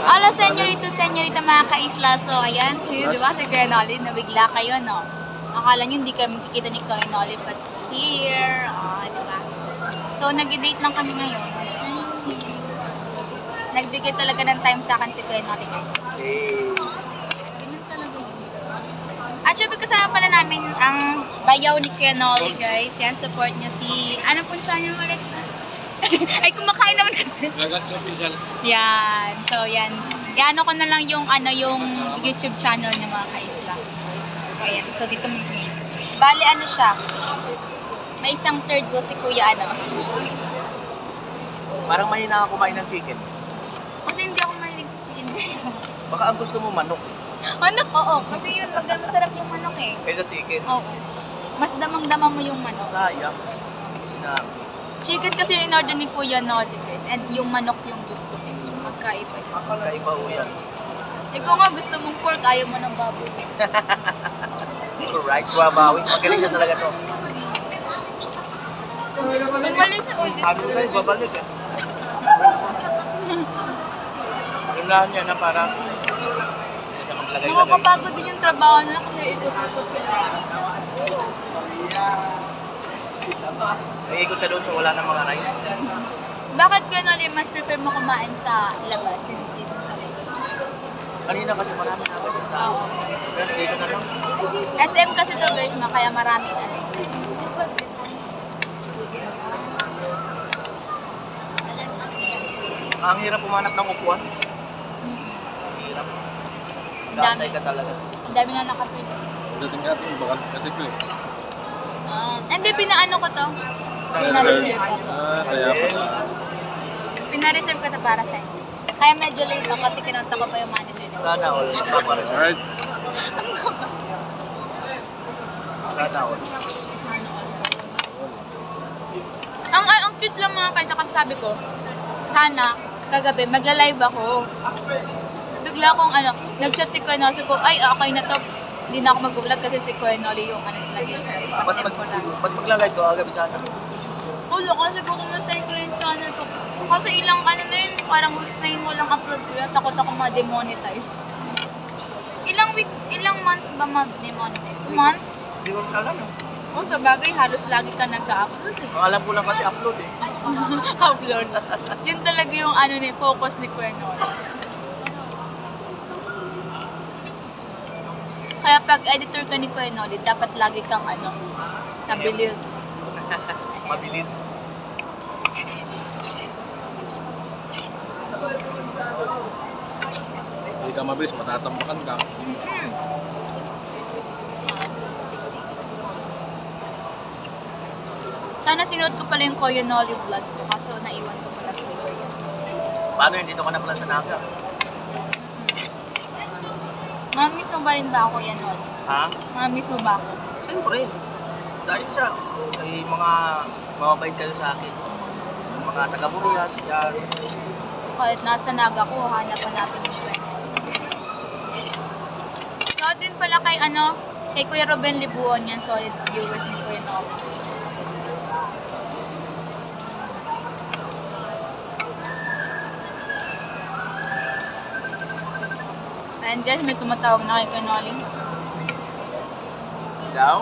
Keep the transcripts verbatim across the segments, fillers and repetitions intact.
Hola, senyorito, senyorita mga ka-isla. So, ayan, di ba si Kuya Nolly, nabigla kayo, no? Akala nyo hindi kayo makikita ni Kuya Nolly, but here, ah, di ba? So, nag-date lang kami ngayon. Nagbigay talaga ng time sa akin si Kuya Nolly, guys. Ganun talaga yun. Actually, kasama pala namin ang bayaw ni Kuya Nolly, guys. Yan, support niya si, ano pong channel ulit? Ay, kumakain naman kasi. Yan. So, yan. Yan ko na lang yung, ano, yung YouTube channel niya mga ka-isla. So, yan. So, dito, bali, ano siya? May isang third wheel si Kuya, ano. Parang mahina ka kumain ng chicken. Kasi hindi ako mahilig sa chicken. Baka ang gusto mo manok. Manok? Oo. Kasi yun, pag masarap yung manok eh. Kaysa chicken. Oo. Mas damang-dama mo yung manok. Sayang. Na Chicken kasi yung in-order ni Kuya Nolly, guys. And yung manok yung gusto ko. Magkaiba. Magkaiba ho yan. Ikaw nga gusto mong pork, ayaw mo ng baboy. Alright, babawi. Magaling na talaga to. Bumalik na ulit. Ano na yung babalik eh. Unahan niya na parang nakakapagod din yung trabaho na kasi ikot-ikot sila. May ikot siya doon so wala na mga rice. Bakit ka na rin mas prefer mo kumain sa labas? Yung dito sa Kanina kasi marami na ako yung tao. Pero dito na lang. S M kasi to guys, ma, kaya maraming ano. Ang hirap pumanap ng upuan. Ang hirap. Gantay ka talaga. Ang dami nga nakapili. Dating natin, bakal kasi ko eh. Uh, hindi, pinaano ko to. Pina-reserve ko to. Ah, kaya pa. Pina-reserve ko to para sa'yo. Kaya medyo late ako kasi kinunta ko pa yung manager nila. Sana all. Alright. Sana all. Ang, ang cute lang mga kanya kasi sabi ko, sana, kagabi, magla-live ako. Bigla akong ano, nag-chat si Kuya Nolly ko, ay okay na to. Hindi na ako mag-vlog kasi si Kuya Nolly yung ano lagi. Ba't mag, ba't magla-live ko agabi sana? Ulo, kasi kung nasa ko yung channel ko. Kasi ilang ano na yun, parang weeks na yun walang upload ko yun. Takot ako ma-demonetize. Ilang week, ilang months ba ma-demonetize? Month? Hindi ko alam. O sa bagay, halos lagi ka nag-upload eh. Ang alam ko lang kasi upload eh. Upload. Yun talaga yung ano ni focus ni Kuya Nolly. Kaya pag editor ka ni Kuya Nolly, dapat lagi kang ano, nabilis. Mabilis. Hindi ka mabilis, matatampakan ka. Mm-mm. Sana sinuot ko pala yung Kuya Nolly vlog ko, kaso naiwan ko pala sa Kuya. Paano yun? Dito ka na pala sa Naga? Mamiss mo ba rin ba ako yan, Nolly? Ha? Mamiss mo ba ako? Siyempre. Dahil siya, ay mga mababait kayo sa akin. Yung mga taga-Buruyas, yan. Kahit nasa Naga ko, hanapan natin yung Kuya Nolly. So din pala kay ano, kay Kuya Ruben Libuon yan, solid viewers ni Kuya Nolly. And guys, may tumatawag na kay Kuya Nolly. Daw?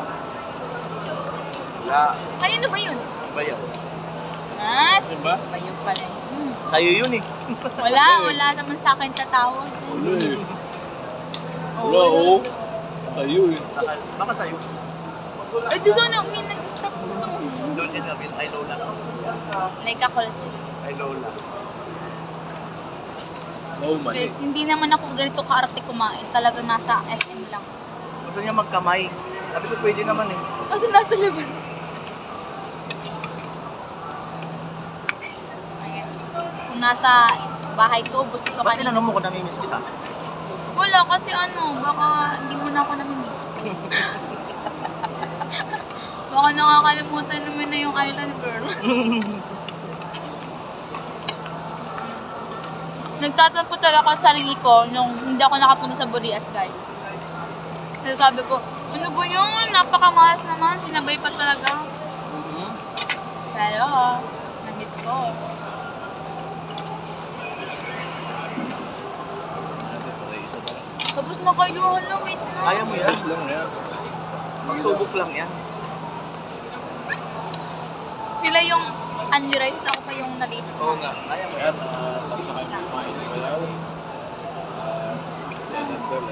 Sa... Kanino ba yun? Ba yan? Ah, si Diba? ba yun pala yun? Hmm. Sa'yo yun eh. Wala, wala naman sa akin tatawag. Wala eh. Oo, Wala oh. Sa'yo eh. Baka, baka sa'yo. Eh, doon sana may nag-stop ko. Doon din namin kay Lola. Naikakol sila. Kay Lola. No man eh. Guys, hindi naman ako ganito kaarte kumain. Talagang nasa S M lang. Gusto niya magkamay. Sabi ko pwede naman eh. Kasi nasa labas. Ayan. Kung nasa bahay ko, gusto ko Ba't kanina. tinanong mo kung namimiss kita? Wala, kasi ano, baka hindi mo na ako namimiss. Baka nakakalimutan naman na yung island girl. Nagtatampo talaga ako sa sarili ko nung hindi ako nakapunta sa Burias, guys. Kasi sabi ko, ano ba yun? Napakamalas naman. Sinabay pa talaga. Mm-hmm. Pero, nahit ko. na kayo. Hala, wait na. Kaya mo yan? Lang yan. Magsubok lang yan. Sila yung unli rice, ako pa yung nalito. Oo nga, kaya mo Yan, yan. ah, tapos na kayo kumain ng bayaw. Ah, yan ang dole.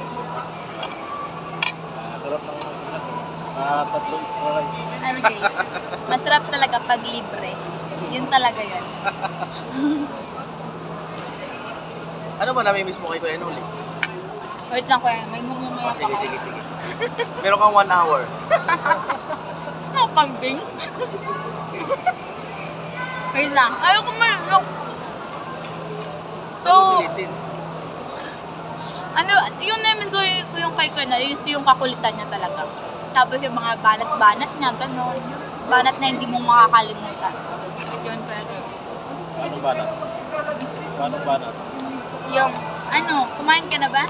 Ah, sarap ng ah, tatlong extra rice. Ano guys, masarap talaga pag libre. Yun talaga yun. Ano ba namimiss mo kay Kuya Noli? Wait lang kuya, may ngumumaya Oh, pa sige, ako. sige, sige. Meron kang one hour. Ano, kambing? Wait lang, ayaw ko malunok. So, Ulitin. ano, yung namin ko yung, yung kay Kuya na, yung, yung kakulitan niya talaga. Tapos yung mga banat-banat niya, gano'n. Banat na hindi mo makakalimutan. Yun pwede. Anong banat? Anong banat? Yung, ano, kumain ka na ba?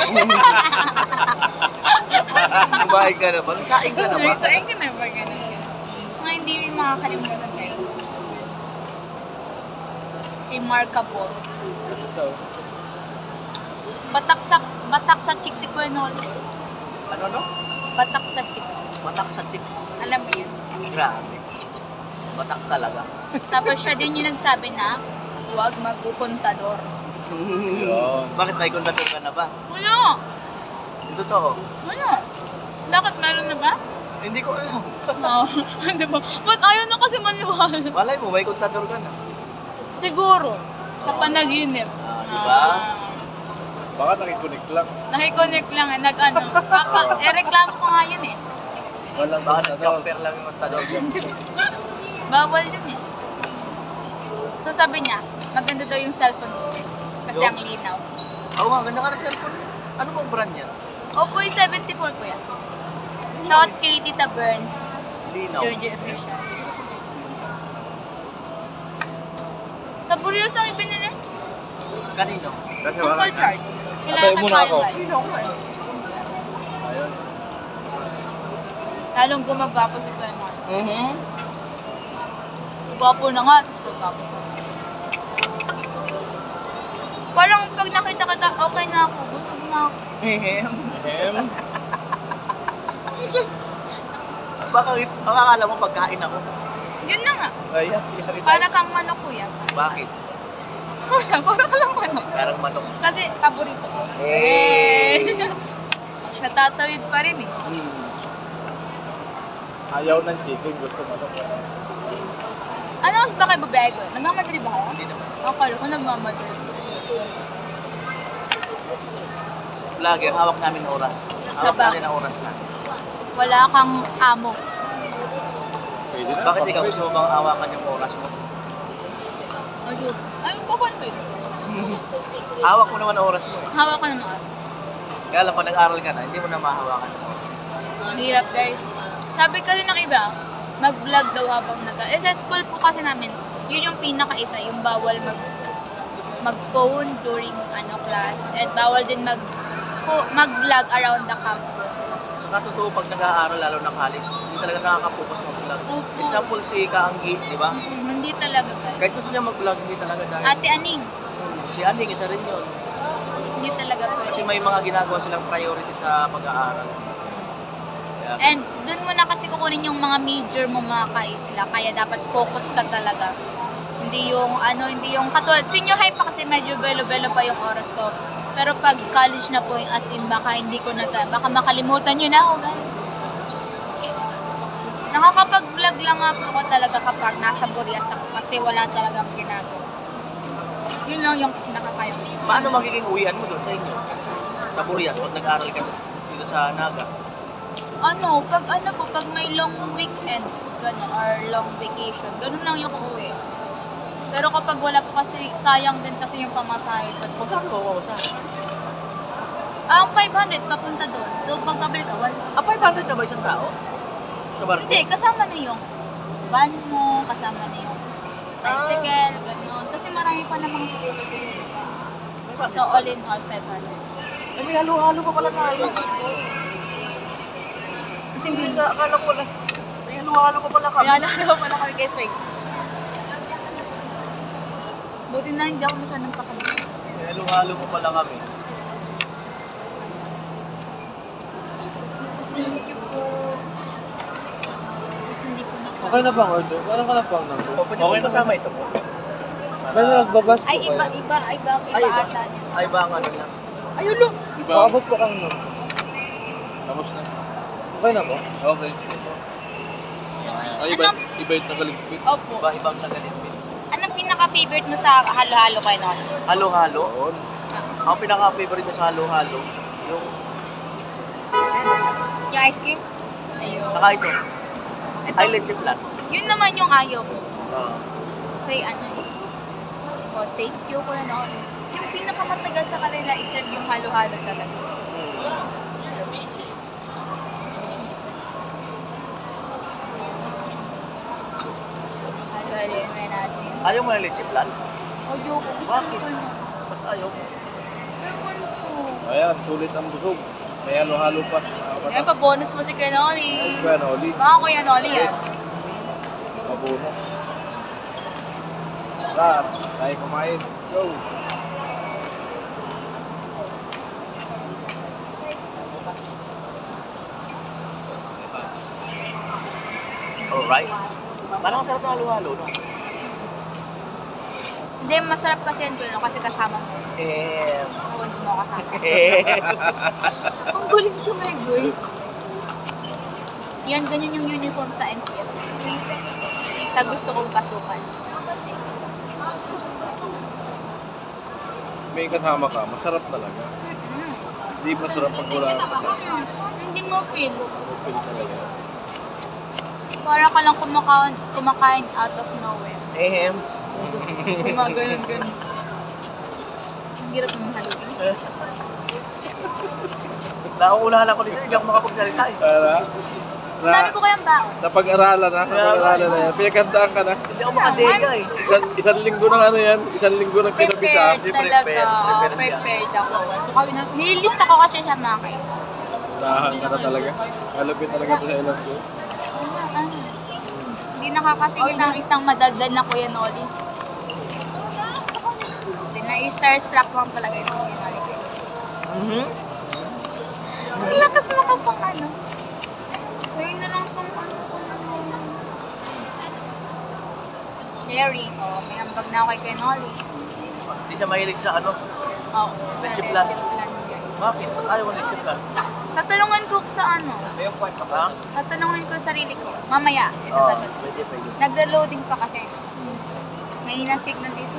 Kumain ka na ba? Saing ka na ba? Saan ka na ba? Ganun. Mga hindi mo makakalimutan kayo. Remarkable. Ano daw? Batak sa, batak sa chicks si Kuya Noli. Ano, no? Batak sa chicks. Matak sa chicks. Alam mo yun. Grabe. Matak talaga. Tapos siya din yung nagsabi na, huwag mag-ukontador. Yun. Bakit may kondator ka na ba? Wala! Ito totoo. Wala! Bakit meron na ba? Hindi ko alam. Oo. Di ba? Ba't ayaw na kasi maniwala? Malay mo, may kondator ka na. Siguro. Sa panaginip. Ah, diba? Baka nakikonnect lang. Nakiconnect lang eh. Nag-ano. Papa, eh reklamo ko nga yun eh. Walang Baka kontador. nag-jumper lang yung kontador. Bawal yun eh. So sabi niya, maganda daw yung cellphone ko. Kasi Yo. ang linaw. Oo nga, ganda ka na cellphone. Ano bang brand yan? Oppo A seventy-four ko yan. Shout kay Tita Burns. Linaw. Georgie Official. Sa Burios lang yung binili. Kanino? Kasi Ang wala call charge. Antayin Kailangan muna ako. ka Sino ko eh? Ayun. Lalong gumagwapo si Kuya Mon. Mhm. Gwapo na nga, tapos gwapo. Parang pag nakita ka, okay na ako. Busog na ako. Ehem. Ehem. Baka, ang akala mo pagkain ako. Yun na nga. Ay, yari tayo. Para kang manok kuya. Bakit? Wala, para ka lang manok. Parang manok. Kasi paborito ko. Eh. Natatawid pa rin eh. Hmm. Ayaw ng chicken, gusto mo ito. Ano mas ba kayo babae ko? Nagmamadali ba kayo? Hindi naman. Akala ko nagmamadali. Vlogger, hawak namin oras. Hawak Aba. natin ang oras na. Wala kang amo. Pwede na. Bakit ikaw gusto mo bang hawakan yung oras mo? Ayun. Ayun pa ko eh. Hawak mo naman ang oras mo eh. Hawak ko na mga. Kaya lang pag nag-aral ka na, hindi mo na mahawakan yung oras. Ang hirap guys. Sabi kasi ng iba, mag-vlog daw habang nag- Eh sa school po kasi namin, yun yung pinaka-isa, yung bawal mag mag-phone during ano class at bawal din mag po- mag-vlog around the campus. Saka totoo pag nag-aaral, lalo na college, hindi talaga nakaka-focus mag-vlog. Opo. Example si Kaanggi, di ba? Mm, hindi talaga guys. Kahit gusto niya mag-vlog, hindi talaga dahil. Ate Aning, Si Aning, isa rin yun. hindi talaga pwede. Kasi may mga ginagawa silang priority sa pag-aaral. Kaya, And dun mo na kasi kukunin yung mga major mo mga kaisla, kaya dapat focus ka talaga. Hindi yung ano, hindi yung katulad, senior high pa kasi medyo belo-belo pa yung oras ko. Pero pag college na po, as in, baka hindi ko na, baka makalimutan nyo na ako guys. Nakakapag-vlog lang nga po ako talaga kapag nasa Burias ako kasi wala talagang ginagawa. Yun lang yung nakakaya ko. paano magiging uwian mo doon sa inyo? Sa Burias, pag nag-aaral ka dito sa Naga. Ano, pag ano po, pag may long weekends, gano'n, or long vacation, gano'n lang yung uwi. Pero kapag wala po kasi, sayang din kasi yung pamasahe. Magkano ko sa Ang five hundred papunta doon. So, pagkabil ka, wala. Ah, five hundred na ba isang tao? Sa barko? Hindi, kasama na yung van mo, kasama na yung tricycle, gano'n. Kasi marami pa namang May bakit? So, all in all, five hundred. Eh, may halo-halo pa pala tayo. Kasi hindi na, akala ko wala. May halo-halo pa pala kami. Kaya lalo pala kami guys, wait. Buti na hindi ako masyadong kakabit. May halo-halo pa pala kami. Thank you po. Hindi ko na. Okay na bang order? Parang ka na pang number. Okay na kasama ito po. Pero nagbabas po Ay, kayo. iba, iba, iba, iba Ay, iba. ata niya. Ay, ba ang ano niya? Ayun lo. Diba? Paabot po kang number. Tapos na. Okay na po? Okay. So, Ay, iba, anong, iba yung nagaligpit. opo. Iba, ibang tagalipin. Anong pinaka-favorite mo sa halo-halo kay Nol? Halo-halo. Doon. Ang pinaka-favorite ko sa halo-halo, yung Yung ice cream? Ayun. saka ito, Ito, ay leche flan. yun naman yung ayaw ko. Oo. Say ano eh. Oh, thank you ko na Nol. Yung pinakamatagal sa kanila is yung halo-halo talaga. Halo-halo yun may natin. Ayaw mo na leche flan? Ayaw ko. Bakit? Ba't ayaw mo? Ewan ko. Ayan, sulit ang busog. May halo-halo pa. Ayan pa, bonus mo si Kuya Noli. Kuya Noli. Mga Kuya Noli yan. Mabunok. Lahat. Tayo kumain. Go. Alright. Parang masarap na halo-halo, no? Hindi, masarap kasi yan Kuya Noli kasi kasama mo. Eh, Kung mo kasama. eh. Ang galing sa may goy. Yan, ganyan yung uniform sa N C F. Sa gusto kong pasukan. May kasama ka, masarap talaga. Mm-mm. Hindi masarap pag wala ka kasama. Mm, hindi mo feel. Open talaga. Para ka lang kumakain, kumakain out of nowhere. Ehem. Gumagano'n-ganon. Ang hirap mong haluin. Nauunahan ako dito, hindi ako makapagsalita eh. Para? Ang dami ko kayang baon. Napag-aralan na, napag-aralan na yan. Pinagandaan ka na. Hindi ako makadega eh. Isang, isang linggo ng ano yan, isang linggo ng kinabisa. Prepared Hindi, talaga. prepared. Oo, Prepared prepared ako. Nililista ko kasi siya mga kayo. Unahan ka na talaga. Malapit talaga ito sa ilang ko. Hindi nakakasingit ang isang madaldal na Kuya Noli. Hindi na-starstruck lang talaga yung Kuya Noli guys. Mhm. Ang lakas mo ka pang ano. Ngayon na lang pang ano ko na sharing. Oh, may ambag na ako kay Kuya Noli. Hindi siya mahilig sa ano. Oo. Leche sa flan. leche flan, guys. Bakit? Ba't ayaw mo leche flan? Tatanungan ko sa ano. May yung point ka ba? Tatanungin ko sarili ko. Mamaya, ito Oo, sagot. pwede, pwede. Nagre-loading pa kasi. May ina signal dito.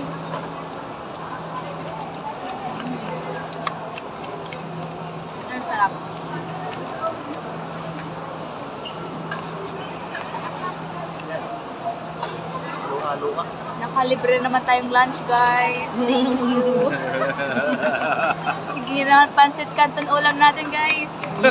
Ang sarap. Halo-halo nga. Nakalibre naman tayong lunch, guys. Thank you. Hindi naman pancit canton ulam natin, guys.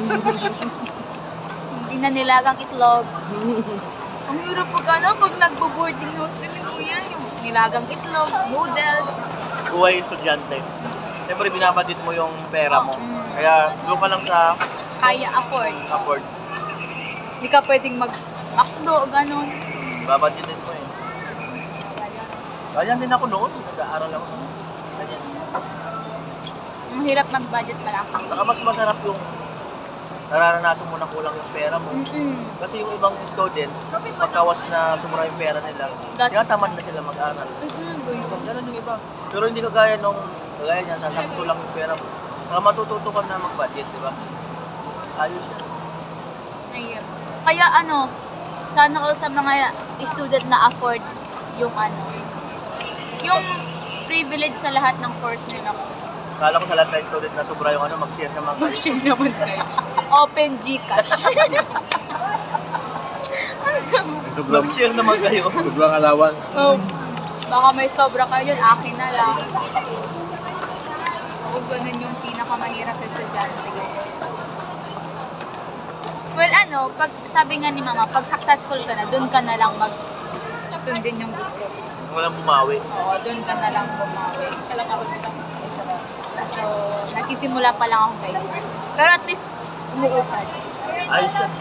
Hindi na nilagang itlog. Ang hirap pag ano, pag nagbo-boarding house kami, kuya, yung nilagang itlog, noodles. Buhay estudyante. Siyempre, binabadit mo yung pera mo. Oh, mm. Kaya, doon ka lang sa Kaya afford. afford. Hindi ka pwedeng mag-akdo, gano'n. Babadgetin mo eh. Ganyan din ako noon. Nag-aaral ako noon. Ganyan. Ang hirap mag-budget pala. Saka mas masarap yung nararanasan mo na kulang yung pera mo. Mm-mm. Kasi yung ibang student, pagkawas na sumura yung pera nila, tinatamad na sila mag-aral. Ganun yung iba. Pero hindi kagaya nung, kagaya niyan, sasakto lang yung pera mo. Saka matututo ka na mag-budget, di ba? Ayos yan. Ayun. Kaya ano, sana all sa mga student na afford yung ano, yung privilege sa lahat ng course nila. Kala ko sa lahat ng student na sobra yung ano, mag-share naman kayo. Share naman sa'yo. Open Gcash. Ano sabi? Sobrang, Mag-share naman kayo. sobrang alawan. Oh, baka may sobra kayo yun, akin na lang. O ganun yung pinakamahirap sa estudyante guys. Well ano, pag sabi nga ni mama, pag successful ka na, dun ka na lang mag sundin yung gusto. Walang bumawi. Oo, dun ka na lang bumawi. So, nagsisimula pa lang ako guys. Pero at least, umuusad. Ayos yan.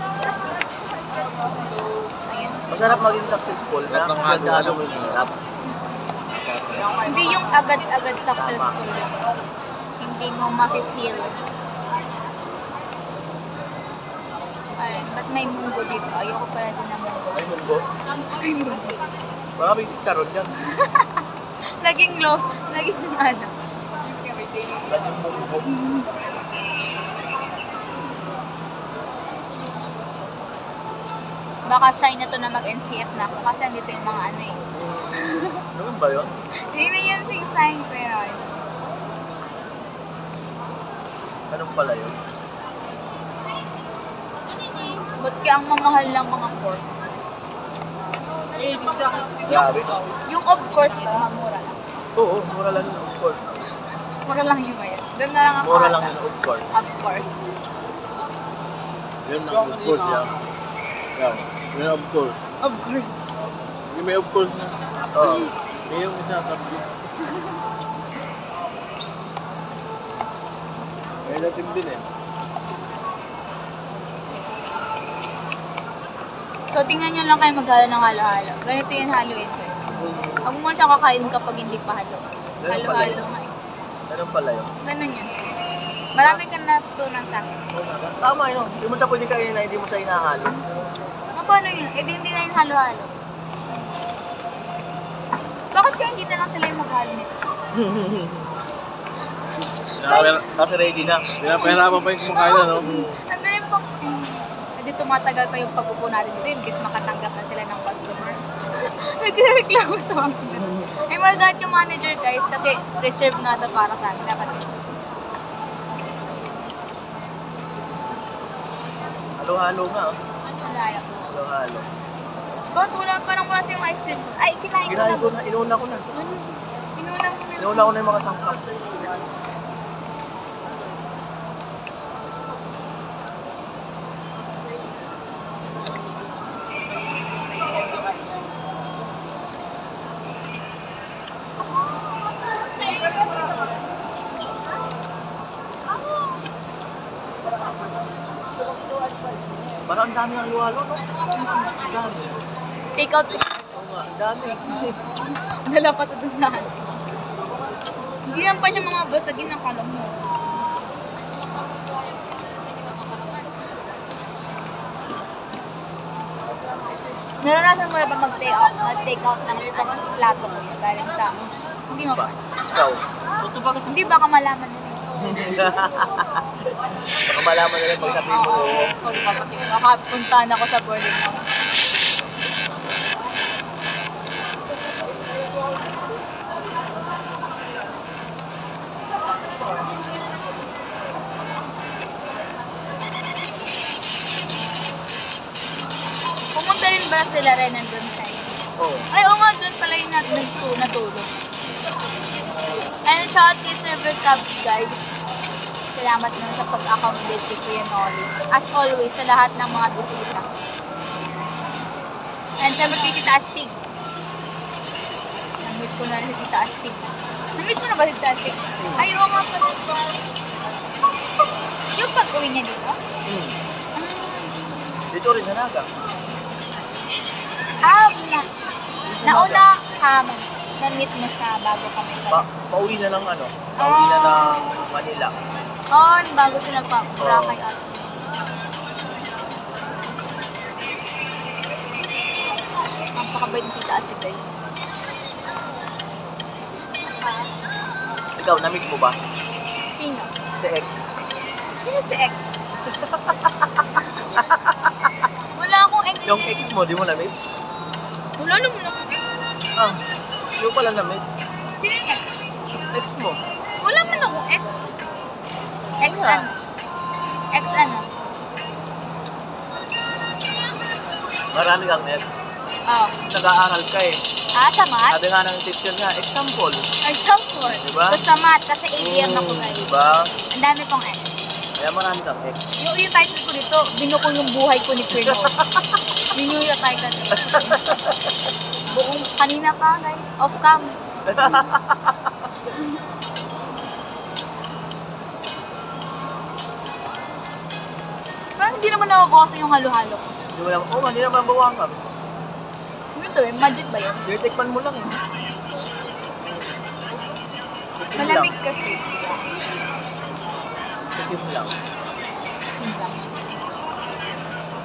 Ayun. Masarap maging successful na Lahat ng kasi halo-halo mo mo yung hirap. Hindi yung agad-agad successful. Hindi mo ma-feel. Ayun, ba't may munggo dito? Ayoko pala din ng munggo. Ay, munggo. May munggo. Baka may karon dyan. Naging low. Naging ano. Laging munggo. Baka sign na to na mag-N C F na ako kasi andito yung mga ano eh. Ganun ba yun? Hindi na yun yung sign pero ano. Ganun pala yun? Ba't kaya ang mamahal lang mga course? Grabe. Yung of course ito, mura lang. Oo, mura lang yun, of course. Mura lang yung bayad. Doon na lang ako. Mura ata. lang yun, of course. Of course. Yun ang of course yan. Yan. Yun ang of course. Of course. Yung may of course na. Oo. May yung isa tabi. Relative din eh. So, tingnan nyo lang kayo maghalo ng halo-halo. Ganito yung halo ito. Huwag mo siya kakain kapag hindi pa halo. Ganun pala Halo-halo yun. nga eh. Ganun pala yun. Ganun yun. Marami kang natutunan sa akin. Tama yun. Hindi mo sa pwede kainin na hindi mo sa hinahalo. Ah, paano yun? Eh, di hindi na yung halo-halo. Bakit kaya hindi na lang sila yung maghalo nito? Kasi ready na. Pinapahirapan pa yung kumakain na, no? Ano yung pang... Eh, di tumatagal pa yung pag-upo natin dito. Imbis makatanggap na sila ng customer. Nagreklamo sa mga sila. Ay, malagat yung manager guys kasi reserve na ito para sa amin. Dapat yun. Halo-halo nga. oh. Malaya. Halo-halo. Bakit wala, parang wala sa yung ice cream? Ay, kinain ko Kinain na. ko na, inuna ko na. Ano? Inuna mo na. Inuna ko na yung mga sangkap. Parang ang dami ng halo-halo, no? Ang dami. Take out ko. Oo nga, ang dami. Dala pa ito dun sa ano. Hindi lang pa siya mga basagin ng kalam mo. Naranasan mo na ba mag-take out, mag-take out ng ano, plato mo yun galing sa... Hindi mo Ba? ba? Ikaw? Totoo ba kasi? Hindi baka malaman nila. Baka malaman nila pag sabihin mo. Oo, pagpapatik. Baka puntahan ako sa boarding house. Pumunta rin ba sila rin doon sa inyo? Oo. Ay, oo nga, doon pala yung nat nagtu- natulog. And shout out kay Server Cubs, guys. Salamat naman sa pag-accommodate kay Kuya Nolly. As always, sa lahat ng mga bisita. And syempre kay Tita Astig. Namit ko na rin si Tita Astig. Namit mo na ba si Tita Astig? Ay, oo nga pala. Yung pag-uwi niya dito? Hmm. Ah, Dito rin sa Naga. ah na, nauna ka, na-meet mo siya bago kami Pa pa. pauwi na ng ano? Pauwi na ng Manila. Oo, oh, bago siya nagpa-Boracay Oo. at. Ang pakabait ni Tita Ate, guys. Ikaw, namit mo ba? Sino? Si X. Sino si X? Wala akong ex. Yung ex mo, di mo namit? Wala naman akong ex. Ah, yung pala namit. Sino yung ex? Ex mo. Wala man akong ex. Ex Wala. ano? Ex ano? Marami kang ex. Oh. Nag-aaral ka eh. Ah, sa math? Sabi nga ng teacher nga, example. Example. Diba? Tapos sa math, kasi A B M ako, guys. Diba? Ang dami kong ex. Kaya marami kang ex. Yung, yung title ko dito, binuko yung buhay ko ni Kuya Noel. Yun yung title ko. Buong kanina pa, guys. Off cam. Parang hindi naman nababawasan yung halo-halo ko. Hindi mo lang, oh, hindi naman bawang ka. Ano ito eh? Magic ba yun? Tinitikpan mo lang eh. Tikim Malamig lang. kasi. Tikim lang. Yun lang.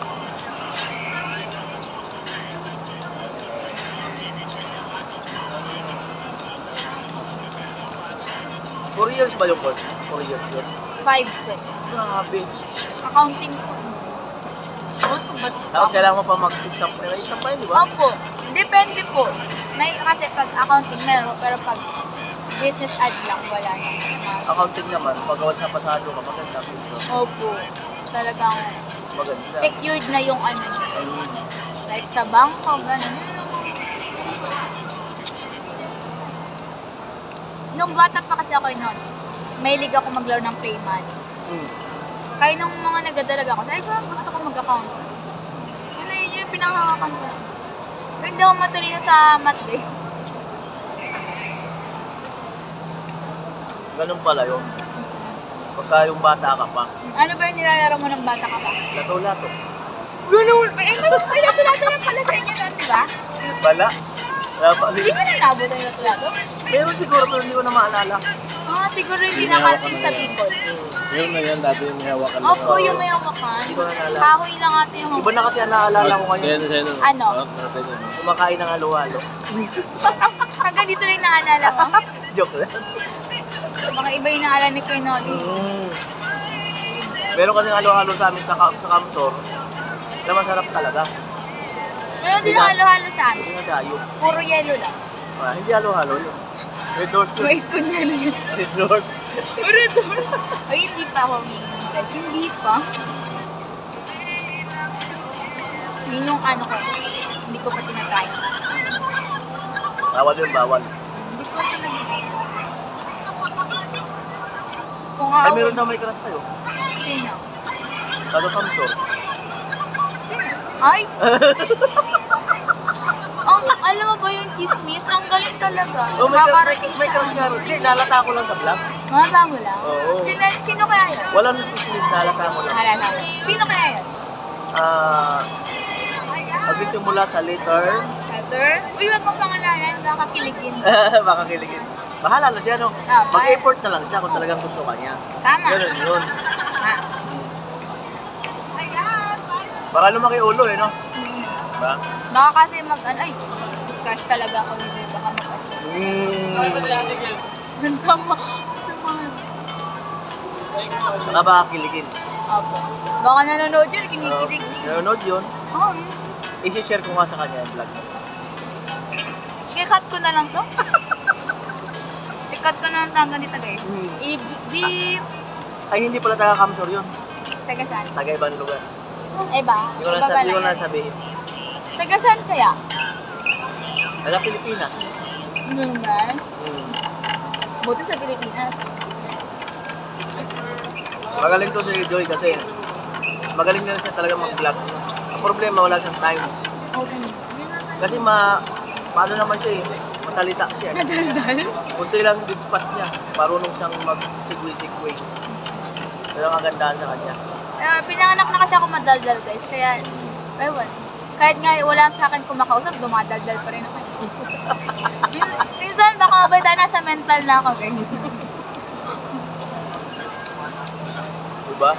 four years ba yung course? four years yun. Five po. Grabe. Accounting po. Ewan ko ba't Tapos kailangan mo pa mag-exam. May exam pa yun, di ba? Opo. Depende po. May kasi pag accounting meron, pero pag business ad lang, wala na. Accounting naman, pag sa pasado ka, maganda. Opo. Talagang Maganda. secured na yung ano niyo. Ayun. Like sa bangko, gano'n. Nung bata pa kasi ako noon, mahilig ako maglaro ng Playman. Hmm. Kaya nung mga nagdadalaga ako, ay parang gusto ko mag-account. Yun na yun yung pinakahawakan ko. Pero hindi ako matalino sa math eh. Ganun pala yun. Pagka yung bata ka pa. Ano ba yung nilalaro mo ng bata ka pa? Lato-lato. Ganun! Ay, may lato-lato lang pala sa inyo nun, di ba? Bala. Wala pa. Hindi mo na nabot ang lato-lato? Meron siguro pero hindi ko na maalala. Ah, siguro hindi nakarating sa Bicol. Yun na yan, dati yung may hawakan lang. Opo, yung may hawakan. Hindi ko na naalala. Kahoy lang ate yung Iba na kasi ang naalala ko Kaya ngayon. na siya nun. Ano? Ah, sarap yun. Kumakain ng halo-halo. Hanggang dito lang naalala ko. Joke lang. Baka iba yung naalala ni Kuya Noli. Mm. Meron kasi halo-halo sa amin sa, ka- sa Kamsor. Na masarap talaga. Meron din halo-halo sa amin. Hindi na tayo. Puro yellow lang. Ah, hindi halo-halo yun. Red doors yun. Mais ko yellow yun. Red doors. Red doors. Ay, hindi pa ako umiinom guys. Hindi pa. Yun yung ano ko. Hindi ko pa tinatry. Bawal yun, bawal. Hindi ko pa nag Kung nga Ay, ako. meron na may crush sa'yo. Sino? Taga Kamsor. Sino? Ay! Ang, alam mo ba yung chismis? Ang galing talaga. Oh, may, crush- Nakakarating may, may sa crush nga rin. Hindi, nalata ko lang sa vlog. Mata mo lang? Oo. Sino, sino kaya yun? Walang chismis, nalata ko lang. Alala ko. Sino kaya yun? Ah, magsisimula sa letter. Letter? Uy, wag mong pangalanan. Baka kiligin. Baka kiligin. Bahala na siya, no? Ah, Mag-effort na lang siya kung talagang gusto ka niya. Tama. Ganun yun. Ha? Baka lumaki ulo, eh, no? Hmm. Diba? Baka kasi mag, ano, ay, crush talaga ako nito. Baka mag-crush. Mm. Dun sa mga, sa mga, Baka baka kiligin. Opo. Baka nanonood yun, Uh, kinikilig. nanonood yun. Oo, yun. I-share ko nga sa kanya yung vlog. Sige, cut ko na lang to. I-cut ko na lang to hanggang dito, guys. Hmm. I-beep. Ay, hindi pala taga Kamsor yun. Taga saan? Taga ibang lugar. Eh ba? Hindi ko na, Iba sabi, pala hindi ko na yan. sabihin. Taga saan kaya? Taga Pilipinas. Ganun ba? Hmm. Buti sa Pilipinas. Magaling to si Joy kasi magaling na siya talaga mag-vlog. Ang problema, wala siyang time. Okay. Yun na tayo. Kasi ma... Paano naman siya eh? Masalita siya. Madaldal. Kunti lang good spot niya. Marunong siyang mag-sigway-sigway. Pero ang kagandahan sa kanya. Uh, pinanganak na kasi ako madaldal, guys. Kaya, ewan. Kahit nga wala sa akin kumakausap, dumadaldal pa rin ako. Min- Minsan, baka ba dahil nasa mental na ako, guys. Diba?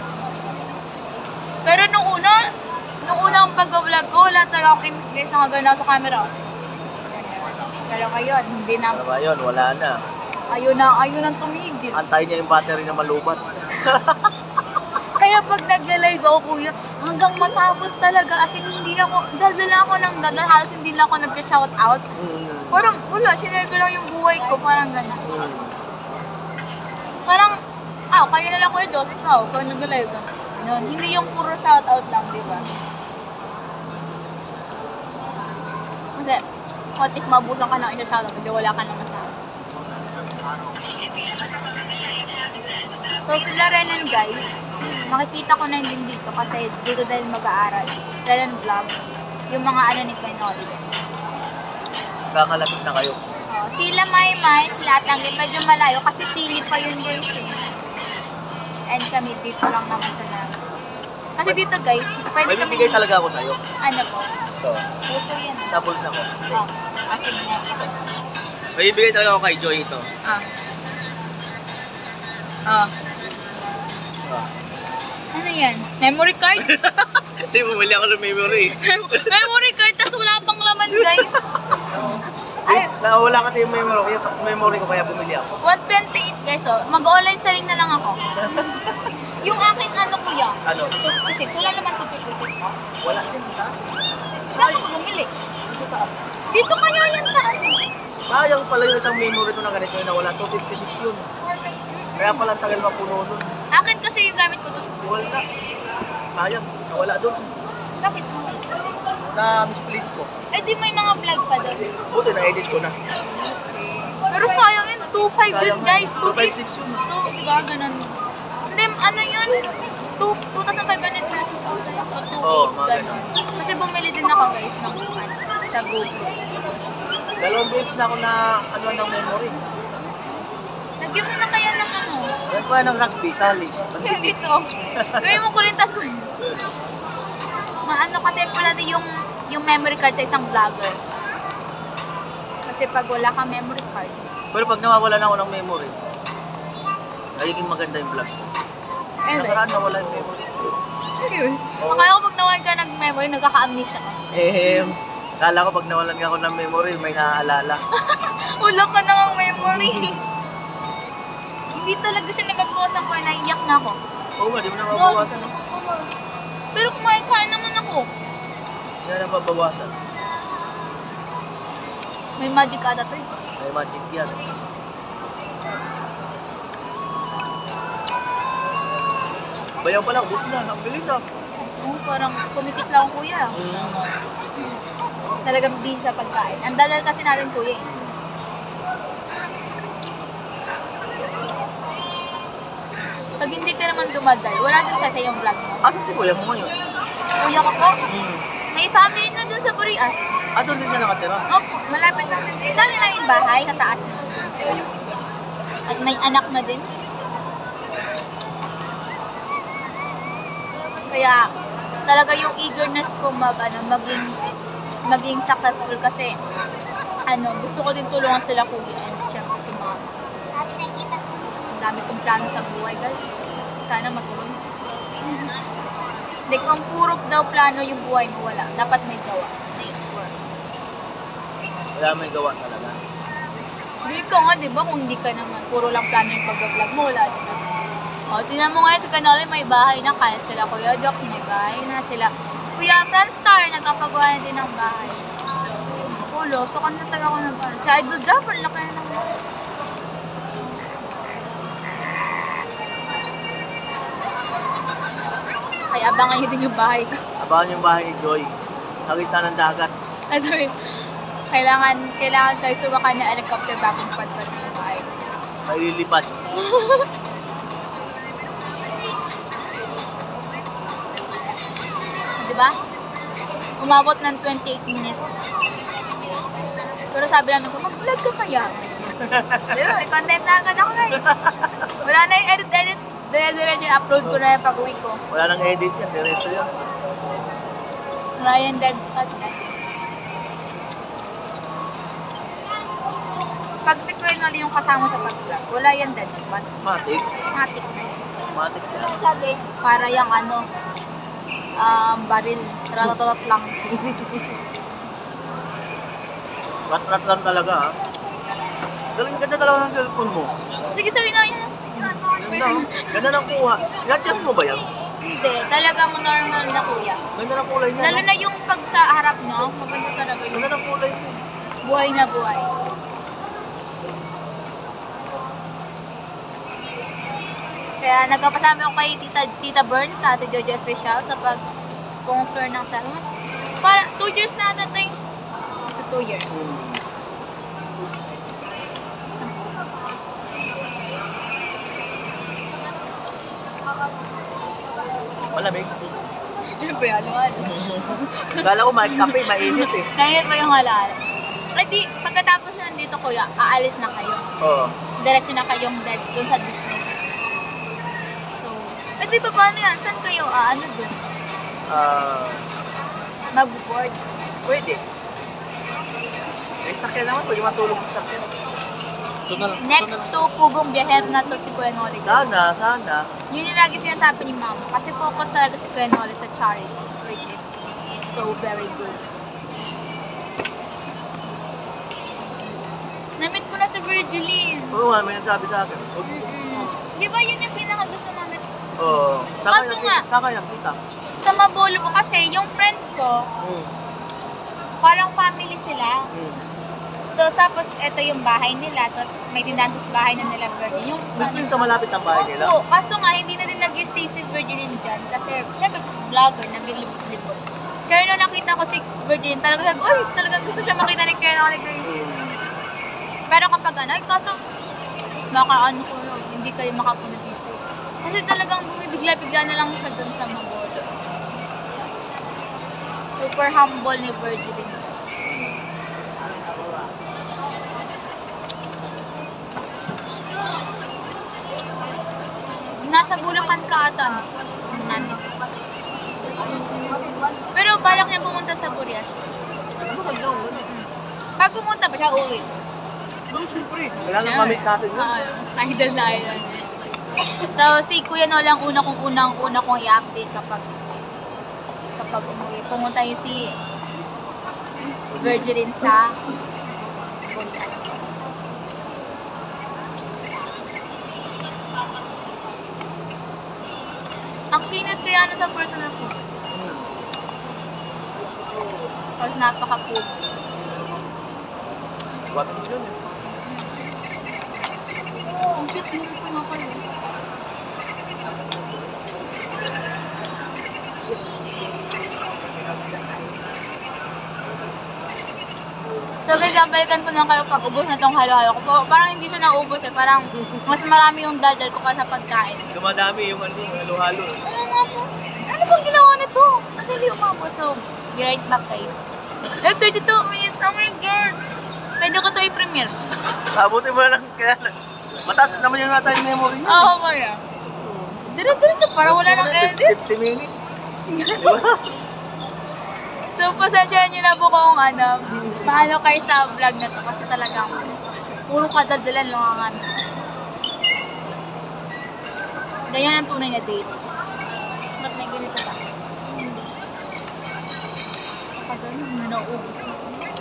Pero nung una, nung unang pag-vlog ko, wala talaga akong image, guys. Nakagana ako sa camera. Pero ngayon, hindi na. Pero ngayon, wala na. Ayun na, ayun ang tumigil. Antay niya yung battery na malubat. Kaya pag nag-live ako, kuya, hanggang matapos talaga. As in, hindi ako, daldala ako ng daldal. Halos hindi na ako nag-shout out. Mm. Parang, wala, sinare ko lang yung buhay ko. Parang gano'n. Mm. Parang, ah, kaya na lang kuya Diyos, ikaw, pag nag-live ka. Ganun. Hindi yung puro shout out lang, di ba? Kasi, what if mabusan ka ng isa-shout out, hindi wala ka nang masabi. So, sila Renan, guys, makikita ko na din dito kasi dito dahil mag-aaral. Renan Vlogs, yung mga ano ni Kuya Noli. Kakalapit na kayo. Oh, sila Maymay, sila Atangge, medyo malayo kasi pili pa yun, guys. Eh. And kami dito lang naman sa namin. Kasi dito, guys, pwede May kami... bibigay talaga ako sa'yo. Ano po? Ito. Puso yan. Sa bulsa ko. Oh, kasi nga. May bibigay talaga ako kay Joy ito. Ah. Ah. Oh. Ano yan? Memory card? Hindi, bumili ako ng memory. Memory card, tas wala pang laman, guys. Ay, Nakawala kasi yung memory, yung memory ko kaya bumili ako. one twenty-eight guys, oh, mag-online selling na lang ako. Yung akin, ano kuya? Ano? two fifty-six. Wala naman two fifty-six. Wala din ta. Saan ka bumili? Dito kaya yan sa ano? Sayang pala yung isang memory ko na ganito na wala. two fifty-six yun. Kaya pala ang tagal mapuno nun. Akin kasi yung gamit ko to. Wala. Sayang. Nawala dun. Bakit mo? Na-misplace ko. Eh di may mga vlog pa doon. Buti na-edit ko na. Pero sayang yun, two five yun Sayang guys. two two eight. fifty-six yun. two, diba? Ganun. Hindi, ano yun? two thousand five hundred pesos online. O two Oo, eight, mga ganun. Kasi bumili din ako guys ng ano, sa Google. Dalawang beses na ako na ano ng memory. Lagyan mo na kaya ng ano. Yan pa ng rugby, tali. Kaya dito. Gawin mo kulintas ko yun. Maano kasi pala yung, yung memory card sa isang vlogger. Kasi pag wala kang memory card, Pero pag nawawala na ako ng memory, nagiging maganda yung vlog. anyway. Nakaraan nawala yung memory. Oo. Akala ko pag nawalan ka ng memory, nagkaka-amnesia ka. Eh, kala ko pag nawalan nga ako ng memory, may naaalala. Wala ka na ng memory. Hindi talaga siya nagagbawasan ko, naiiyak na ako. Oo nga, di mo na mabawasan. eh. Pero kumain ka naman ako. Hindi na mabawasan. May magic ata to eh. May magic yan. Bayaw pa lang, bus na. Ang bilis ah. Oo, parang kumikit lang ako, kuya. Talagang busy sa pagkain. Ang dalal kasi natin kuya eh. Pag hindi ka naman dumadal, wala din sa yung vlog mo. Asan si kuya mo ngayon? Kuya ko po, Hmm. may family na dun sa Burias. Ah, doon din siya nakatira? Opo, malapit lang. Eh, dali na yung bahay, sa taas na. At may anak na din. Kaya, talaga yung eagerness ko mag, ano, maging, maging successful kasi, ano, gusto ko din tulungan sila kuya and syempre si mama. Ang dami kong plano sa buhay, guys. Sana matuloy. Hindi, kung puro daw plano yung buhay mo, wala. Dapat may gawa. May work. Wala may gawa talaga. Hindi ka nga, di ba? Kung hindi ka naman, puro lang plano yung pag-vlog mo, wala din naman. O, tinan mo ngayon, sa kanila may bahay na, kaya sila Kuya Doc, may bahay na sila. Kuya Franstar, nagkapagawa na din ng bahay. Pulo, so kung nataga ko nag-ano. Sa Idol Dapper, laki na naman. Kaya abangan nyo din yung bahay ko. Abangan yung bahay ni Joy. Sa gitna ng dagat. Ano yun? Kailangan, kailangan kayo suwakan na helicopter bago mapadpad yung bahay. May lilipad. Diba? Umabot ng twenty-eight minutes. Pero sabi lang ko, mag-vlog ka kaya? Diba? May content na agad ako guys. Wala na yung edit-edit. Dire-diretso yung upload ko na yung pag-uwi ko. Wala nang edit yan. Diretso yan. Wala yung dead spot na. Pag si Kuya Noli yung kasama sa pag-vlog, wala yung dead spot. Matik. Matik na. Matik yan. Ano sabi? Para yung ano, um, baril. Ratatat lang. Rat-rat lang talaga ha. Galing ganda talaga ng cellphone mo. Sige, sabi na yun. Ganda oh. Ganda ng kuha. Gadget mo ba yan? Hindi, talagang normal na kuya. Ganda ng kulay niya. Lalo no? na yung pag sa harap no, maganda talaga yung Ganda ng kulay niya. buhay na buhay. Kaya nagkapasama ako kay Tita, Tita Burns sa Ate Jojo Official sa pag-sponsor ng salon. Para two years na ata tayo. Ito two years. Hmm. Malamig. Siyempre, halo-halo. Kala ko may kape, mainit eh. Kaya pa yung halala. Ay di, pagkatapos na nandito kuya, aalis na kayo. Oo. Diretso na kayong dead dun sa destination. So, eh di ba paano yan? Saan kayo aano dun? Ah, Mag-board. pwede. Eh, sakyan naman. Pwede matulog sa sakyan. Ito na lang. Next to Pugong Biyahero na to si Kuya Noli. Sana, sana. Yun yung lagi sinasabi ni Mama. Kasi focus talaga si Kuya Noli sa charity. Which is so very good. Na-meet ko na si Virgilin. Oo nga, may nagsabi sa akin. Mm-mm. Di ba yun yung pinakagusto namin? Oo. Kaso nga. Saka yan, kita. Sa Mabolo po kasi, yung friend ko, Hmm. parang family sila. Hmm. So, tapos, ito yung bahay nila. Tapos, may tindahan sa bahay na nila Virgin. Yung, Gusto yung sa malapit ng bahay nila? Oo, kaso nga, hindi na din nag-stay si Virgin dyan. Kasi, syempre, vlogger, naglilibot-libot. Kaya nung nakita ko si Virgin, talaga sabi, uy, talaga gusto siya makita ni Kuya Noli Guys. Hmm. Pero kapag ano, eh, kaso, baka ano ko, hindi kayo makapunta dito. Kasi talagang bumibigla-bigla na lang siya dun sa Mabolo. Super humble ni Virgin. Nasa Bulacan ka ata, no? Namin. Pero balak niya pumunta sa Burias. Pag pumunta ba siya, uwi? Oo, siyempre. Kailangan yeah. mamit natin yun. Ah, idol na idol niya. So, si Kuya no lang una kong unang una kong i-update kapag kapag umuwi. Pumunta yung si Virgin sa Burias. Ang kinis kaya ano sa personal ko. Kasi napaka-poop. What is yun eh? Ang cute mo sa mga kayo. So guys, balikan ko lang kayo pag ubos na tong halo-halo ko. Parang hindi siya naubos eh. Parang mas marami yung daldal ko pa sa pagkain. Dumadami yung ano, halo-halo. Ano nga po? Ano bang ginawa nito? Kasi hindi umabos. So, be right back guys. Like thirty-two minutes. Oh my God! Pwede ko to i-premiere. Abutin mo na lang. Kaya mataas naman yung nata yung memory niya. Oo, kaya. Dire-diretso, para wala nang edit. fifty minutes. So, pasensyahan nyo na po kung ano, paano kayo sa vlog na to. Kasi talagang, puro kadadalan lang ang amin. Ganyan ang tunay na date. Ba't may ganito ba? Kapag ano, may naubos na.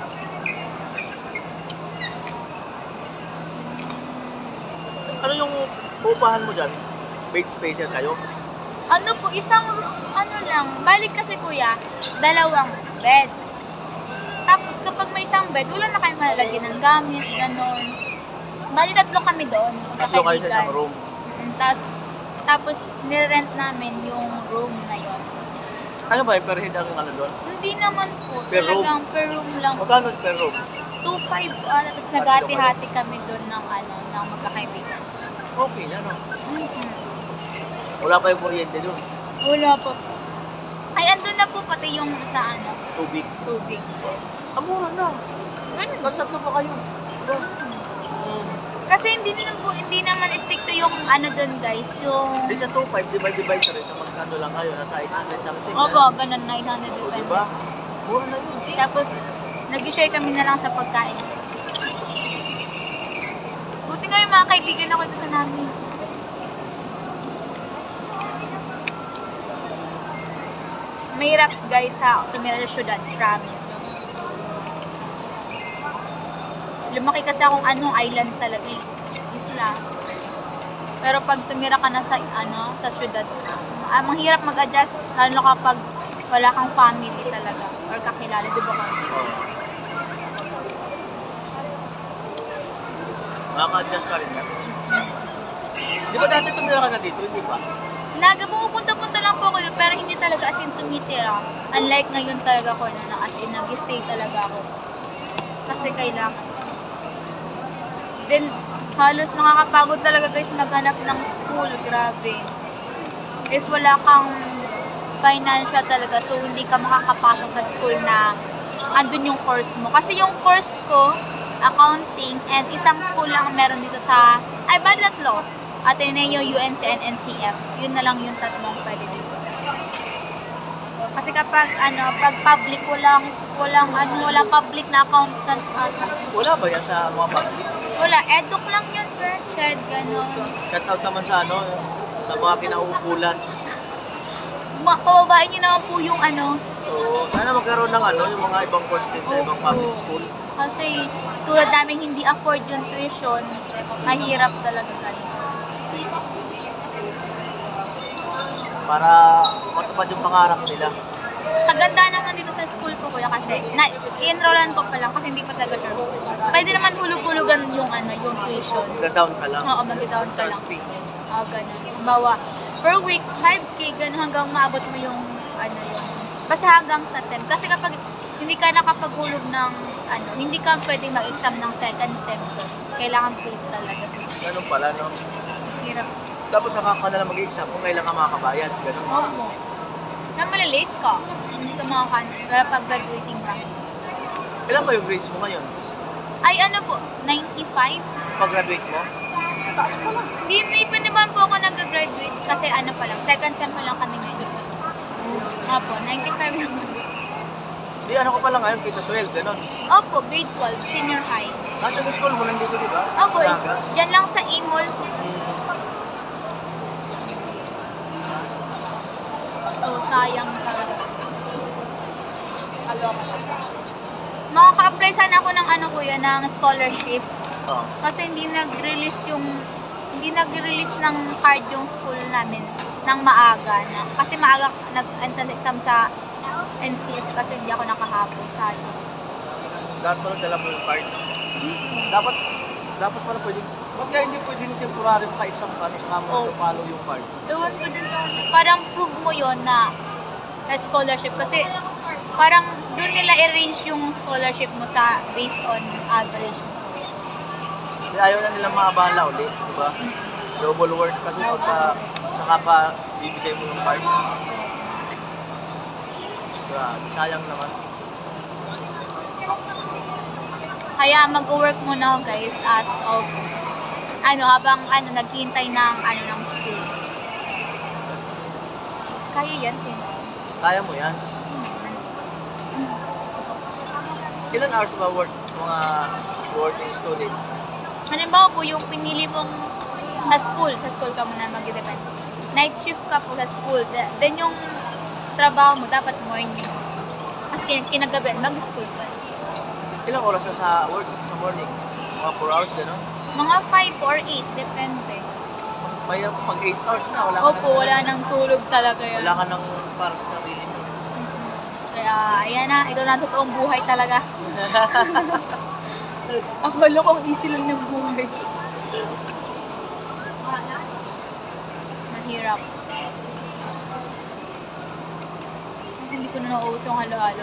Ano yung upahan mo dyan? Bed spacer kayo? Ano po, isang, ano lang, balik kasi kuya, dalawang bed. Tapos kapag may isang bed, wala na kayong malalagyan ng gamit, gano'n. Bali tatlo kami doon, Tatlo kayo sa magkakaibigan. isang room. Mm, Tapos, tapos nirent namin yung room na yon. Ano ba yung per head ang ano doon? Hindi naman po, Per room? talagang per room lang. Magkano per room? two five, ah, tapos naghati-hati kami doon ng ano, ng magkakaibigan. Okay na no? Mm-hmm. Wala pa yung kuryente doon. Wala po. Ay, andun na po pati yung sa ano, Tubig. tubig po. Ah, mura na. Ganun. Basta tatlo pa kayo. Hmm. Kasi hindi naman po, hindi naman stricto yung ano doon guys, yung... Di sa two five, divide-divide sa rin. Magkano lang kayo, nasa eight hundred something. Opo, ganun, nine hundred O, depende. diba? Mura na yun. Tapos, nag-share kami na lang sa pagkain. Buti nga yung mga kaibigan ako ito sa namin. Mahirap guys sa tumira sa syudad, promise. Lumaki kasi akong anong island talaga eh, isla. Pero pag tumira ka na sa ano, sa syudad, ah, mahirap mag-adjust lalo kapag wala kang family talaga or kakilala, di ba ka? Oh. Makaka-adjust ka rin na. Di ba dati tumira ka na dito, hindi ba? Naga, pumupunta-punta lang po ako pero hindi talaga as in tumitira. Unlike ngayon talaga ko na, na as in nag-stay talaga ako. Kasi kailangan. Then, halos nakakapagod talaga guys maghanap ng school. Grabe. If wala kang financial talaga, so hindi ka makakapasok sa school na andun yung course mo. Kasi yung course ko, accounting, and isang school lang meron dito sa, ay bali tatlo. Ateneo, U N C, and N C F. Yun na lang yung tatlong pwede dito. Kasi kapag ano, pag public, walang, walang, ano, walang public na accountant ata. Wala ba yan sa mga public? Wala, eduk lang yun, Berched, gano'n. Shout out naman sa ano, sa mga kinauukulan. Ma- Pababain nyo naman po yung ano. So, sana magkaroon ng ano, yung mga ibang course din sa ibang public school. Kasi tulad namin hindi afford yung tuition, mahirap talaga guys. Para matupad yung pangarap nila. Kaganda naman dito sa school ko kuya kasi na-enrollan ko pa lang kasi hindi pa talaga sure. Pwede naman hulug-hulugan yung ano, yung tuition. Mag-down ka lang. Oo, mag-down ka lang. Speak. Oo, ganun. Bawa, per week, five K, ganun hanggang maabot mo yung, ano yung, basta hanggang sa sem. Kasi kapag hindi ka nakapaghulog ng, ano, hindi ka pwede mag-exam ng second sem. Kailangan paid talaga. Ganun pala, no? Hirap. Tapos saka ka na lang mag-exam kung kailan ka makakabayad. Ganun. Oo. Na malilate ka. Hindi ka makaka- pag graduating ka. Ilan ba yung grades mo ngayon? Ay, ano po, ninety-five? Pag-graduate mo? Taas pa lang. Hindi, hindi pa naman po ako nag-graduate kasi ano pa lang, second sem pa lang kami ngayon. Opo, ninety-five yung Di ano ko pa lang ngayon, kita twelve, ganun. Opo, grade twelve, senior high. Nasa school mo nandito, di ba? Opo, is, dyan lang sa Imol. So, sayang talaga. Makaka-apply sana ako ng ano kuya, ng scholarship. Oo. Kasi hindi nag-release yung, hindi nag-release ng card yung school namin ng maaga na. Kasi maaga nag-entrance exam sa N C F kasi hindi ako nakahapon. Sayang. Dapat pala dala mo yung card. Dapat, dapat pala pwede. Huwag kaya hindi pwede yung temporary maka-exam ka, sa kamo Oh. to follow yung card. Ewan ko din sa parang prove mo yon na, na scholarship kasi parang doon nila arrange yung scholarship mo sa based on average. Kasi ayaw na nilang maabala ulit, di ba? Double work kasi pagka saka pa bibigay mo yung card. Grabe, sayang naman. Kaya mag-work muna ako guys as of ano habang ano naghihintay ng ano ng school. Kaya yan din. Kaya mo yan. Ilan hours ba work mga working student? Halimbawa po yung pinili mong sa school, sa school ka muna mag-depend. Night shift ka po sa school. Then yung trabaho mo dapat morning. Tapos kinagabi, mag-school ka. Ilang oras na sa work sa morning? Mga four hours gano'n? Mga five or eight, depende. May pag eight hours na, wala ka Opo, na, wala nang tulog talaga yun. wala ka nang para sa sarili mo. Mhm. Kaya, ayan na, ito na totoong buhay talaga. Akala ko ang easy lang ng buhay. Mahirap. Hindi ko na nauubos yung halo-halo.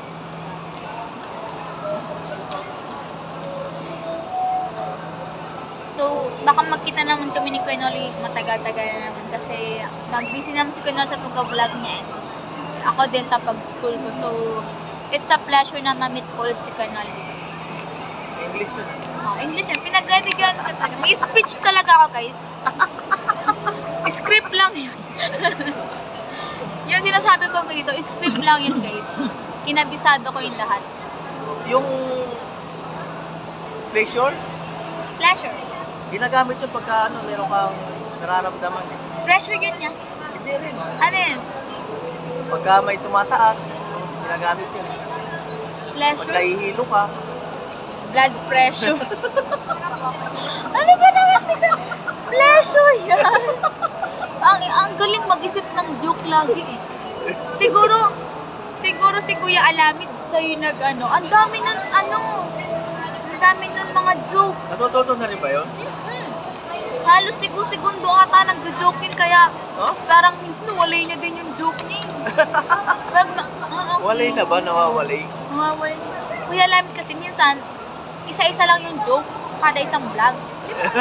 So, baka magkita naman kami ni Kuya Noli matagal-tagal na naman kasi mag-busy naman si Kuya Noli sa pag-vlog niya. Ako din sa pag-school ko. So, it's a pleasure na ma-meet ko ulit si Kuya Noli. English yun. Oh, English yan. Pinag-ready ka na talaga. May speech talaga ako, guys. Script lang yun. Yung sinasabi ko dito, script lang yun, guys. Kinabisado ko yung lahat. Yung pleasure, Pleasure. ginagamit yun pagka ano, meron kang nararamdaman eh. Pressure yun niya. Hindi rin. Ano yun? Pagka may tumataas, ginagamit yun. Pag Pleasure? nahihilo ka, Blood pressure. Ano ba naman sila? Pleasure yan. ang, ang galing mag-isip ng joke lagi eh. Siguro, siguro si Kuya Alamid sa'yo nag ano, ang dami nun, ano, ang dami nun mga joke. natututo na rin ba yun? Mm-mm. Halos sigu-segundo ata nagjo-joke yun, kaya Huh? parang minsan walay niya din yung joke niya. Pag, ma- ah, okay. Walay na ba? Nawawalay? Nawawalay. Kuya Alamid kasi minsan, isa-isa lang yung joke kada isang vlog. Di ba?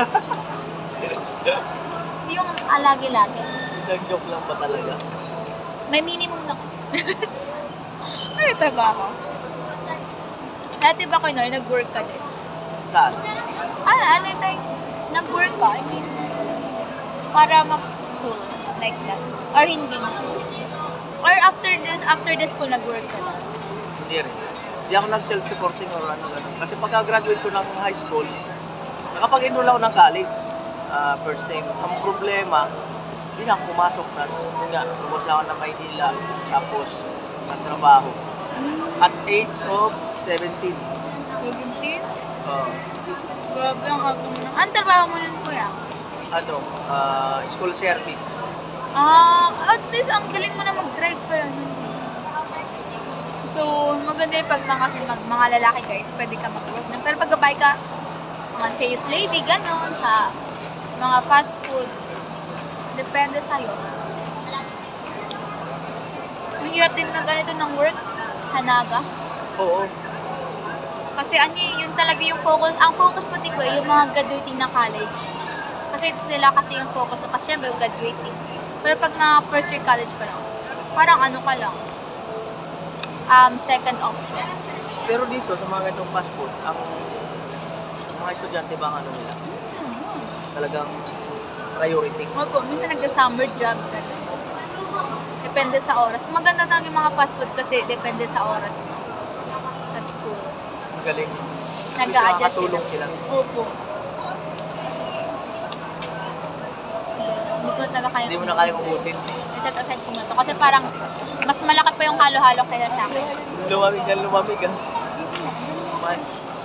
Hindi yung alagi-lagi. Isang joke lang ba talaga? May minimum na. Ano trabaho? Dati ba kayo na nag-work ka din? Saan? Ano, ano tayo? Nag-work ka? I mean, para mag-school. Like that. Or hindi na? Or after the, after the school, nag-work ka na? Hindi rin. Hindi ako nag-self-supporting or ano gano'n. Kasi pagka-graduate ko ng high school, nakapag-enroll ako ng college, uh, first sem. Ang problema, hindi na ako pumasok. Tapos, yun nga, lumos lang ako ng Maynila. Tapos, nagtrabaho. At age of seventeen. seventeen? Oo. Grabe ang hagong na. Ang trabaho mo nun, kuya? Ano, ah, school service. Ah, at least ang galing mo na mag-drive pa yan. So, maganda yung pag mga, kasi mag, mga lalaki guys, pwede ka mag-work na. Pero pag babae ka, mga sales lady, gano'n, sa mga fast food, depende sa'yo. Ang hirap din na ganito ng work, hanaga. Oo. Kasi ano yun, yun talaga yung focus, ang focus pati ko eh, yung mga graduating na college. Kasi sila kasi yung focus, kasi syempre graduating. Pero pag mga first year college pa lang, parang ano ka lang, um, second option. Pero dito, sa mga ganitong fast food, ang mga estudyante ba ang ano nila? Talagang priority. Opo, minsan nagka-summer job ka. Depende sa oras. Maganda lang yung mga fast food kasi depende sa oras mo. Sa school. Magaling. Nag-a-adjust Nakatulong sila. sila. Opo. Yes. Hindi ko talaga kaya. Hindi mo na kaya ubusin. Set aside ko na to. Kasi parang mas malaki pa yung halo-halo kaya sa akin. Lumamig yan, lumamig ah. Man.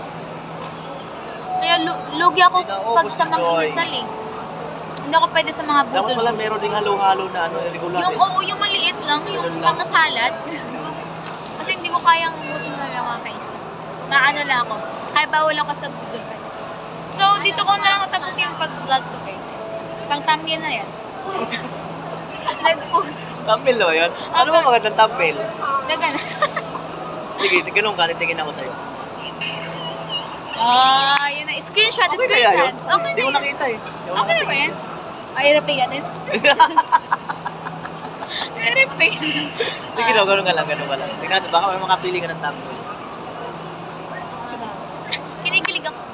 Kaya lu- lugi ako Hindi na pag ubos sa ni mga Joy. inasal eh. Hindi ako pwede sa mga Dapat budol. pala meron ding halo-halo na ano, regular. Yung oo, yung maliit lang, yung Yun lang. pang-salad. Kasi hindi ko kayang ubusin na lang mga kaisa. Maano lang ako. Kaya bawal ako sa budol. So, dito ko na lang natapos yung pag-vlog ko guys. Pang thumbnail na yan. Nag-post. Thumbnail ba yun? Ano ba Okay. magandang thumbnail? Dagan. Sige, ganun ka, titingin ako sa'yo. Ah, yun na. Screenshot, Okay kaya yun? screenshot. Okay Hindi na ko yan. nakita eh. Hindi ko Okay na ba nakita. yan? Ay, replay natin. Replay. Sige daw, ganun ka lang, ganun ka lang. Tingnan natin, baka may makapili ka ng thumbnail. Kinikilig ako.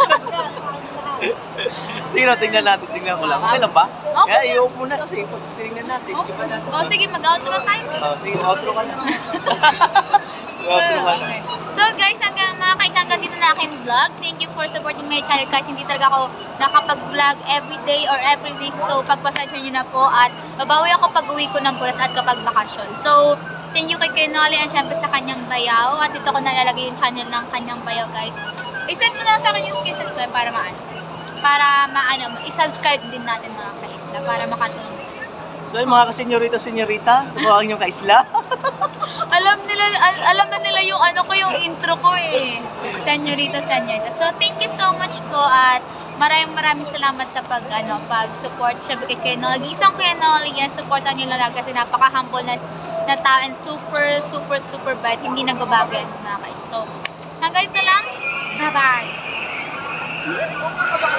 Sige daw, tingnan natin, tingnan ko lang. Okay lang ba? Okay. Kaya i-off muna kasi, tingnan natin. Okay. O, sige, mag-outro na tayo. Oh, sige, outro ka lang. Outro ka lang. Okay. So guys, hanggang mga kaisa, hanggang dito na aking vlog. Thank you for supporting my channel kahit hindi talaga ako nakapag-vlog every day or every week. So pagpasensya nyo na po at babawi ako pag uwi ko ng Puras at kapag bakasyon. So thank you kay Kenoli and syempre sa kanyang bayaw. At dito ko nalalagay yung channel ng kanyang bayaw guys. I-send mo na sa akin yung screenshot ko eh, para maano. Para maano, i-subscribe din natin mga kaisla para makatulong. So yung mga kasenyorita, senyorita, tumawag niyong kaisla. Alam nila, al- alam na nila yung ano ko, yung intro ko eh. Senyorita, senyorita. So, thank you so much po at maraming maraming salamat sa pag, ano, pag-support. Siyempre kay Kenol. Nag-iisang Kenol, yan, supportan nyo lang lang kasi napaka-humble na, na tao and super, super, super bad. Hindi nagbabago yan, mga kayo. So, hanggang dito lang. Bye-bye!